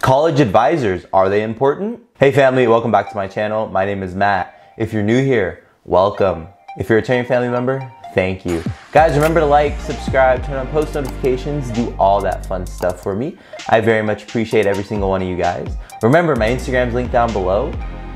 College advisors, are they important? Hey family, welcome back to my channel. My name is Matt. If you're new here, welcome. If you're a returning family member, thank you. Guys, remember to like, subscribe, turn on post notifications, do all that fun stuff for me. I very much appreciate every single one of you guys. Remember, my Instagram's linked down below.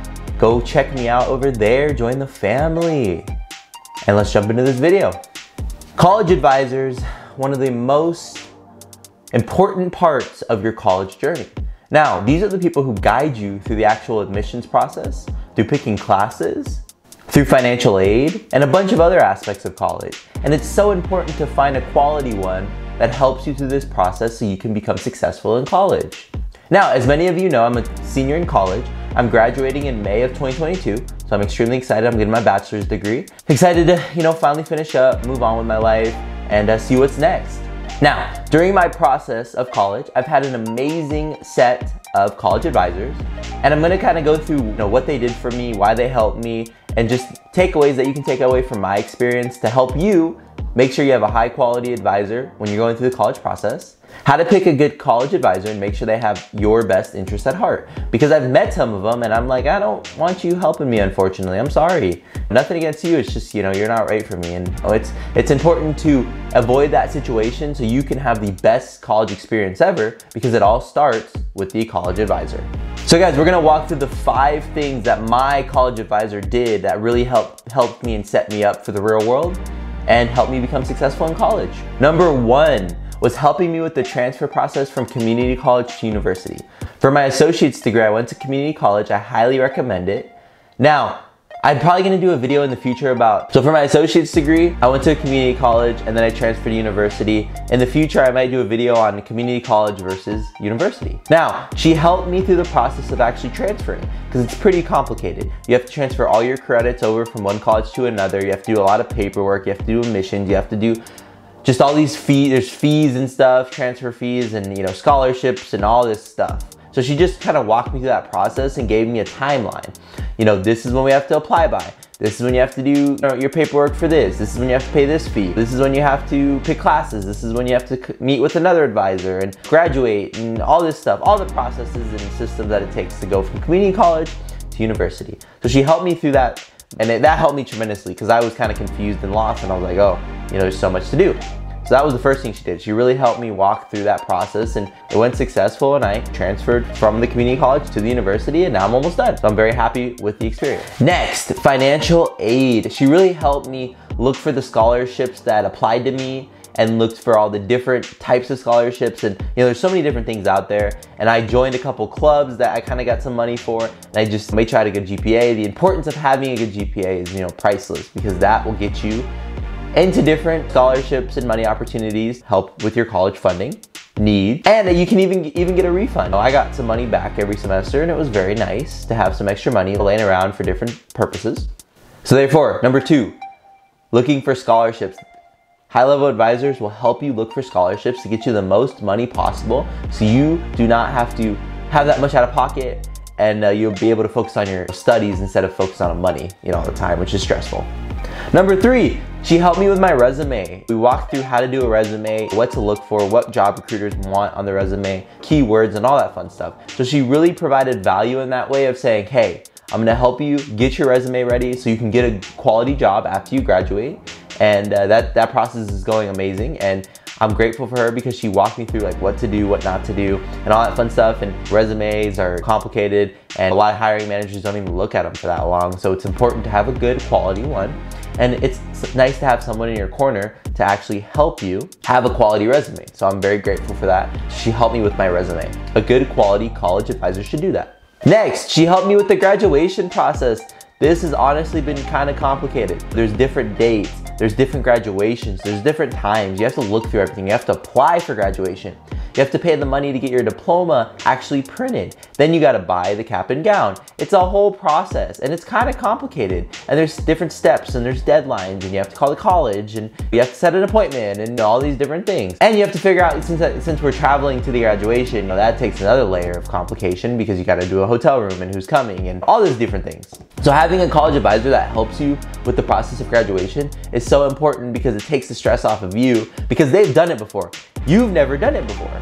Go check me out over there, join the family. And let's jump into this video. College advisors, one of the most important parts of your college journey. Now, these are the people who guide you through the actual admissions process, through picking classes, through financial aid, and a bunch of other aspects of college. And it's so important to find a quality one that helps you through this process so you can become successful in college. Now, as many of you know, I'm a senior in college. I'm graduating in May of 2022, so I'm extremely excited. I'm getting my bachelor's degree. Excited to, finally finish up, move on with my life, and see what's next. Now, during my process of college, I've had an amazing set of college advisors, and I'm gonna kind of go through what they did for me, why they helped me, and just takeaways that you can take away from my experience to help you make sure you have a high quality advisor when you're going through the college process, how to pick a good college advisor and make sure they have your best interest at heart. Because I've met some of them and I'm like, I don't want you helping me, unfortunately. I'm sorry. Nothing against you, it's just, you're not right for me. And it's important to avoid that situation so you can have the best college experience ever, because it all starts with the college advisor. So guys, we're gonna walk through the 5 things that my college advisor did that really helped me and set me up for the real world and helped me become successful in college. Number 1 was helping me with the transfer process from community college to university. For my associate's degree, I went to community college. I highly recommend it. Now, I'm probably gonna do a video in the future so for my associate's degree, I went to a community college and then I transferred to university. In the future, I might do a video on community college versus university. Now, she helped me through the process of actually transferring, because it's pretty complicated. You have to transfer all your credits over from one college to another. You have to do a lot of paperwork. You have to do admissions. You have to do just all these fees. There's fees and stuff, transfer fees and scholarships and all this stuff. So she just kind of walked me through that process and gave me a timeline. This is when we have to apply by. This is when you have to do your paperwork for this. This is when you have to pay this fee. This is when you have to pick classes. This is when you have to meet with another advisor and graduate and all this stuff. All the processes and systems that it takes to go from community college to university. So she helped me through that, and that helped me tremendously because I was kind of confused and lost, and I was like, oh, there's so much to do. So that was the first thing she did. She really helped me walk through that process, and it went successful, and I transferred from the community college to the university, and now I'm almost done. So I'm very happy with the experience. Next, financial aid. She really helped me look for the scholarships that applied to me and looked for all the different types of scholarships, and there's so many different things out there. And I joined a couple clubs that I kind of got some money for, and I just made sure I had a good GPA. The importance of having a good GPA is priceless, because that will get you into different scholarships and money opportunities, help with your college funding needs, and you can even get a refund. I got some money back every semester, and it was very nice to have some extra money laying around for different purposes. So therefore, number 2, looking for scholarships. High-level advisors will help you look for scholarships to get you the most money possible, so you do not have to have that much out of pocket, and you'll be able to focus on your studies instead of focus on money all the time, which is stressful. Number 3, she helped me with my resume. We walked through how to do a resume, what to look for, what job recruiters want on the resume, keywords, and all that fun stuff. So she really provided value in that way of saying, hey, I'm gonna help you get your resume ready so you can get a quality job after you graduate. And that process is going amazing. And I'm grateful for her because she walked me through what to do, what not to do, and all that fun stuff. And resumes are complicated, and a lot of hiring managers don't even look at them for that long. So it's important to have a good quality one. And it's nice to have someone in your corner to actually help you have a quality resume. So I'm very grateful for that. She helped me with my resume. A good quality college advisor should do that. Next, she helped me with the graduation process. This has honestly been kind of complicated. There's different dates, there's different graduations, there's different times. You have to look through everything. You have to apply for graduation. You have to pay the money to get your diploma actually printed. Then you gotta buy the cap and gown. It's a whole process, and it's kind of complicated. And there's different steps, and there's deadlines, and you have to call the college, and you have to set an appointment, and all these different things. And you have to figure out, since we're traveling to the graduation, that takes another layer of complication, because you gotta do a hotel room, and who's coming, and all these different things. So having a college advisor that helps you with the process of graduation is so important, because it takes the stress off of you, because they've done it before. You've never done it before.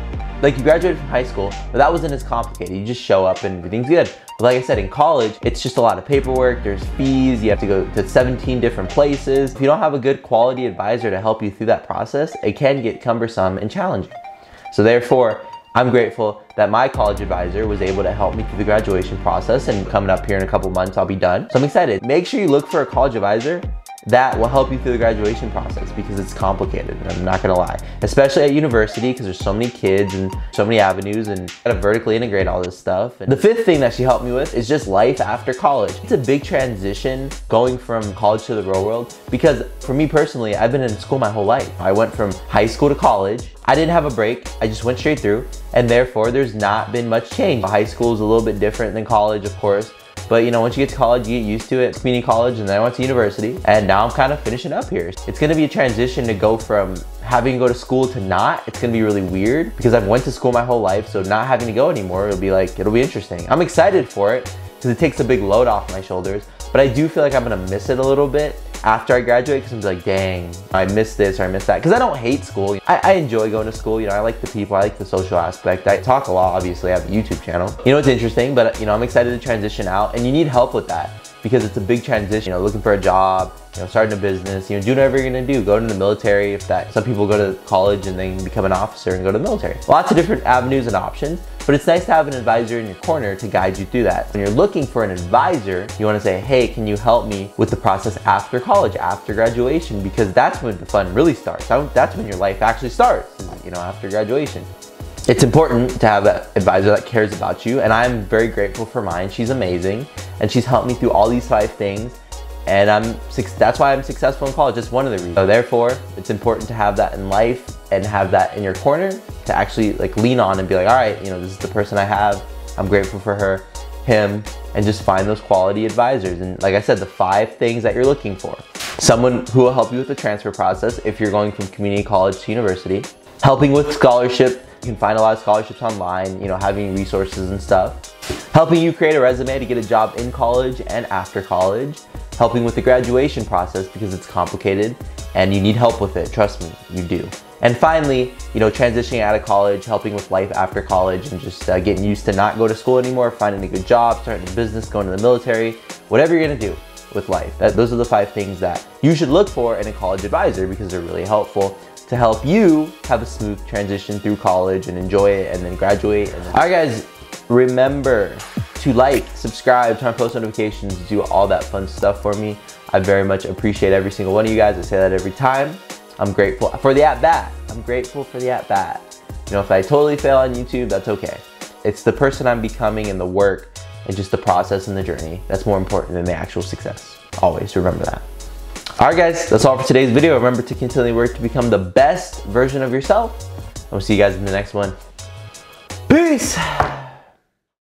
Like, you graduated from high school, but that wasn't as complicated. You just show up and everything's good. But like I said, in college, it's just a lot of paperwork, there's fees, you have to go to 17 different places. If you don't have a good quality advisor to help you through that process, it can get cumbersome and challenging. So therefore, I'm grateful that my college advisor was able to help me through the graduation process, and coming up here in a couple months, I'll be done. So I'm excited. Make sure you look for a college advisor that will help you through the graduation process, because it's complicated, I'm not gonna lie. Especially at university, because there's so many kids and so many avenues, and you gotta vertically integrate all this stuff. And the fifth thing that she helped me with is just life after college. It's a big transition going from college to the real world, because for me personally, I've been in school my whole life. I went from high school to college. I didn't have a break, I just went straight through, and therefore there's not been much change. High school is a little bit different than college, of course. But you know, once you get to college, you get used to it. Community college, and then I went to university, and now I'm kind of finishing up here. It's gonna be a transition to go from having to go to school to not. It's gonna be really weird, because I've went to school my whole life, so not having to go anymore, it'll be interesting. I'm excited for it, because it takes a big load off my shoulders, but I do feel like I'm gonna miss it a little bit after I graduate, because I'm like, dang, I missed this or I missed that. Because I don't hate school. I enjoy going to school. You know, I like the people, I like the social aspect. I talk a lot, obviously. I have a YouTube channel. You know, it's interesting, but you know, I'm excited to transition out, and you need help with that, because it's a big transition. You know, looking for a job, you know, starting a business, you know, do whatever you're gonna do. Go to the military, if that. Some people go to college and then become an officer and go to the military. Lots of different avenues and options, but it's nice to have an advisor in your corner to guide you through that. When you're looking for an advisor, you wanna say, hey, can you help me with the process after college, after graduation? Because that's when the fun really starts. That's when your life actually starts, you know, after graduation. It's important to have an advisor that cares about you, and I'm very grateful for mine. She's amazing, and she's helped me through all these 5 things, and that's why I'm successful in college. That's one of the reasons. So therefore, it's important to have that in life and have that in your corner to actually like lean on and be like, all right, you know, this is the person I have. I'm grateful for her, him, and just find those quality advisors. And like I said, the 5 things that you're looking for. Someone who will help you with the transfer process if you're going from community college to university. Helping with scholarship. You can find a lot of scholarships online, you know, having resources and stuff. Helping you create a resume to get a job in college and after college. Helping with the graduation process, because it's complicated and you need help with it. Trust me, you do. And finally, you know, transitioning out of college, helping with life after college, and just getting used to not go to school anymore, finding a good job, starting a business, going to the military, whatever you're gonna do with life. Those are the 5 things that you should look for in a college advisor, because they're really helpful to help you have a smooth transition through college and enjoy it and then graduate. All right, guys, remember to like, subscribe, turn on post notifications, do all that fun stuff for me. I very much appreciate every single one of you guys. I say that every time. I'm grateful for the at-bat. I'm grateful for the at-bat. You know, if I totally fail on YouTube, that's okay. It's the person I'm becoming and the work and just the process and the journey that's more important than the actual success. Always remember that. All right, guys, that's all for today's video. Remember to continually work to become the best version of yourself. And we'll see you guys in the next one. Peace.